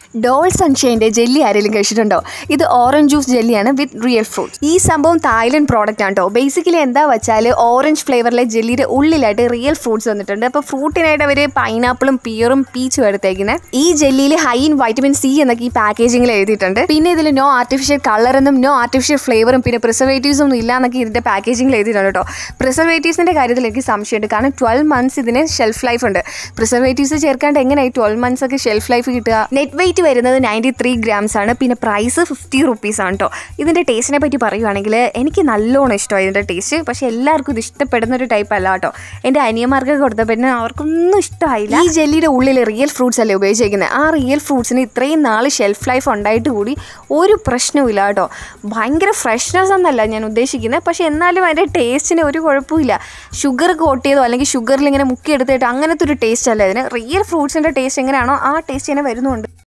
Doll സൺഷൈൻ്റെ jelly ആരെങ്കിലും കഴിച്ചിട്ടുണ്ടോ? ഇത് ഓറഞ്ച് ജ്യൂസ് ജെല്ലിയാണ് വിത്ത് റിയൽ ഫ്രൂട്ട്സ്. ഈ സംഭവം തായ്ലൻഡ് പ്രോഡക്റ്റ് ആണ് കേട്ടോ. ബേസിക്കലി എന്താ വെച്ചാൽ ഓറഞ്ച് ഫ്ലേവറിലെ ജെല്ലിയുടെ ഉള്ളിലായിട്ട് റിയൽ ഫ്രൂട്ട്സ് വന്നിട്ടുണ്ട്. അപ്പോൾ ഫ്രൂട്ടിനായിട്ട് അവർ പൈനാപ്പിളും പിയറും പീച്ചും എടുത്തേക്കുന്നത്. ഈ ജെല്ലിയിൽ ഹൈ ഇൻ വൈറ്റമിൻ സി എന്നൊക്കെ ഈ പാക്കേജിങ്ങിൽ എഴുതിയിട്ടുണ്ട്. പിന്നെ ഇതിൽ നോ ആർട്ടിഫിഷ്യൽ കളറെന്നും നോ ആർട്ടിഫിഷ്യൽ ഫ്ലേവറും പിന്നെ പ്രിസർവേറ്റീവ്സും ഒന്നും ഇല്ല എന്നൊക്കെ ഇതിൻ്റെ പാക്കേജിങ്ങിൽ എഴുതിയിട്ടുണ്ട് കേട്ടോ. പ്രിസർവേറ്റീവ്സിൻ്റെ കാര്യത്തിൽ എനിക്ക് സംശയമുണ്ട്. കാരണം 12 months ഇതിന് ഷെൽഫ് ലൈഫ് ഉണ്ട്. പ്രിസർവേറ്റീവ്സ് ചേർക്കാണ്ട് എങ്ങനെയായി 12 months ഒക്കെ ഷെൽഫ് ലൈഫ് കിട്ടുക? നെറ്റ് വെയിറ്റ് വരുന്നത് 93 grams ആണ്. പിന്നെ പ്രൈസ് 50 rupees ആണ് കേട്ടോ. ഇതിൻ്റെ ടേസ്റ്റിനെ പറ്റി പറയുവാണെങ്കിൽ എനിക്ക് നല്ലോണം ഇഷ്ടമായി ഇതിൻ്റെ ടേസ്റ്റ്. പക്ഷേ എല്ലാവർക്കും ഇത് ഇഷ്ടപ്പെടുന്ന ഒരു ടൈപ്പ് അല്ല കേട്ടോ. എൻ്റെ അനിയന്മാർക്കൊക്കെ കൊടുത്തപ്പോൾ അവർക്കൊന്നും ഇഷ്ടമായില്ല. ഈ ജെല്ലിയുടെ ഉള്ളിൽ റിയൽ ഫ്രൂട്ട്സ് അല്ലേ ഉപയോഗിച്ചിരിക്കുന്നത്. ആ റിയൽ ഫ്രൂട്ട്സിന് ഇത്രയും നാൾ ഷെൽഫ് ലൈഫ് ഉണ്ടായിട്ട് കൂടി ഒരു പ്രശ്നവുമില്ല കേട്ടോ. ഭയങ്കര ഫ്രഷ്നെസ് എന്നല്ല ഞാൻ ഉദ്ദേശിക്കുന്നത്. പക്ഷേ എന്നാലും അതിൻ്റെ ടേസ്റ്റിന് ഒരു കുഴപ്പമില്ല. ഷുഗർ കോട്ട് ചെയ്തോ അല്ലെങ്കിൽ ഷുഗറിൽ ഇങ്ങനെ മുക്കി എടുത്തിട്ട് അങ്ങനത്തെ ഒരു ടേസ്റ്റ് അല്ല ഇതിന്. റിയൽ ഫ്രൂട്ട്സിൻ്റെ ടേസ്റ്റ് എങ്ങനെയാണോ ആ ടേസ്റ്റ് തന്നെ വരുന്നുണ്ട്.